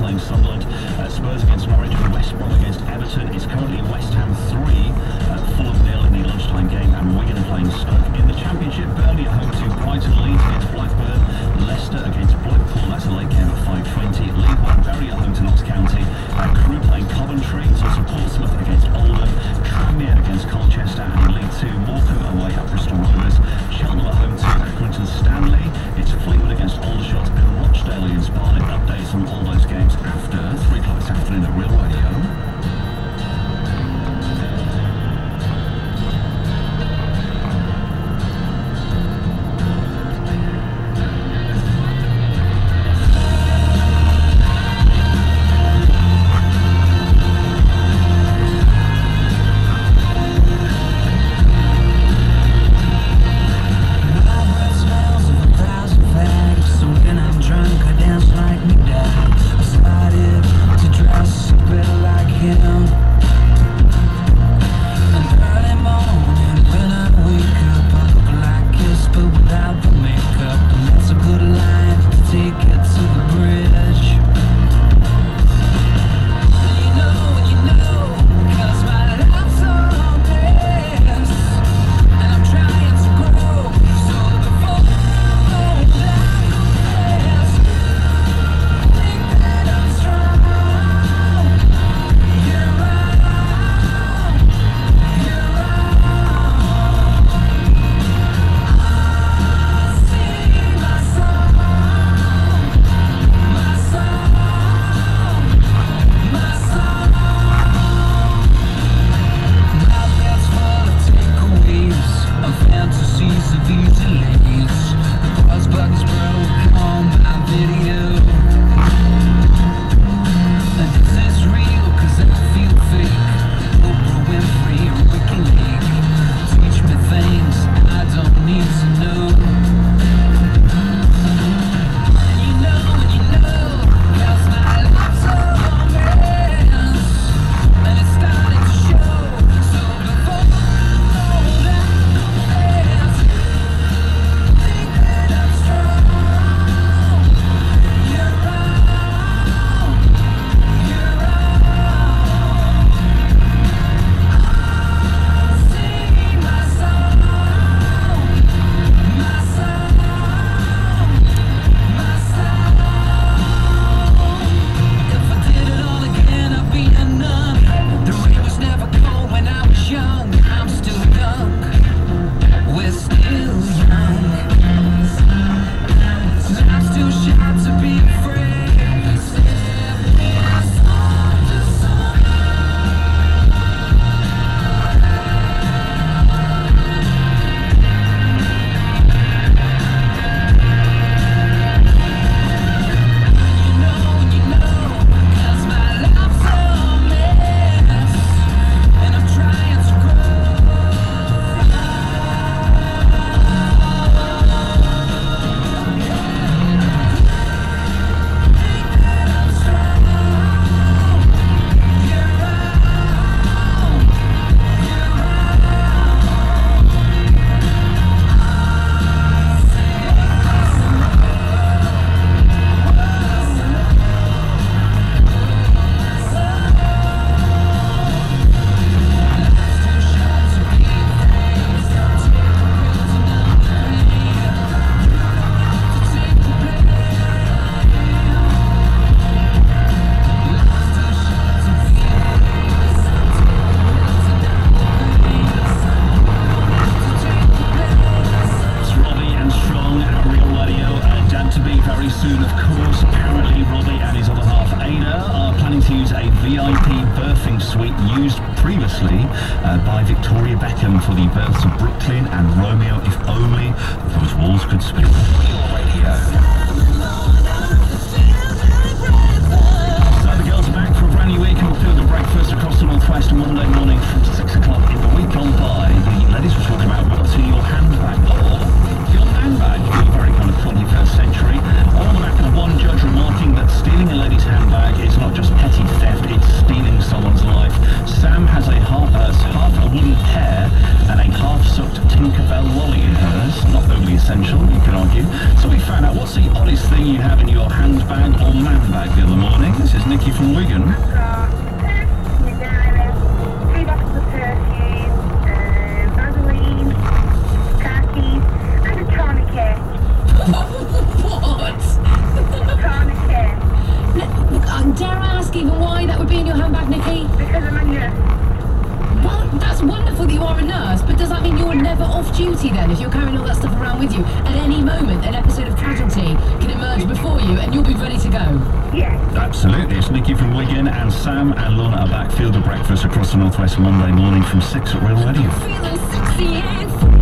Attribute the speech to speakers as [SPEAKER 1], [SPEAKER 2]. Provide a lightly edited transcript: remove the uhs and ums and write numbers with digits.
[SPEAKER 1] playing Sunderland. Spurs against Norwich, West Brom against Everton. It's currently West Ham 3, Fulham 0 in the lunchtime game, and Wigan playing Stoke. In the Championship, Burnley are home to Brighton, Leeds against Blackburn, Leicester against Blackpool, that's a late game at 5:20. League One, Bury are home to Notts County, Crewe playing Coventry, it's also Portsmouth against Oldham, Tranmere against Colchester, and in League 2, Morecambe away at Bristol Rovers, Cheltenham are home to Accrington Stanley, it's Fleetwood against Aldershot, and Rochdale against Barnet. Updates on all those games after 3 o'clock this afternoon at Real Radio. By Victoria Beckham for the births of Brooklyn and Romeo, if only those walls could speak. Radio. So the girls are back for a brand new week and we'll do the breakfast across the Northwest Monday morning from 6 o'clock. In the week gone by, the ladies were talking about what's in your handbag or your man bag, being very kind of 21st century. On the back of one judge remarking that stealing a lady's handbag is not just petty theft, it's stealing someone's life. Sam has a half a wooden pear and a half-sucked Tinkerbell lolly in hers. Not overly essential, you could argue. So we found out what's the oddest thing you have in your handbag or man bag the other morning. This is Nikki from Wigan.
[SPEAKER 2] I've got perfume in diary, 3 bottles of perfume, Vaseline, car keys, and a tourniquet.
[SPEAKER 3] What?
[SPEAKER 2] Tourniquet.
[SPEAKER 3] Dare I ask even why that would be in your handbag, Nikki?
[SPEAKER 2] Because I'm a nurse.
[SPEAKER 3] Well, that's wonderful that you are a nurse, but does that mean you're never off duty then? If you're carrying all that stuff around with you, at any moment an episode of casualty can emerge before you and you'll be ready to go?
[SPEAKER 2] Yes.
[SPEAKER 1] Absolutely. It's Nikki from Wigan, and Sam and Lorna are back. Field of breakfast across the Northwest Monday morning from 6 at Real Radio.
[SPEAKER 3] Feeling sexy and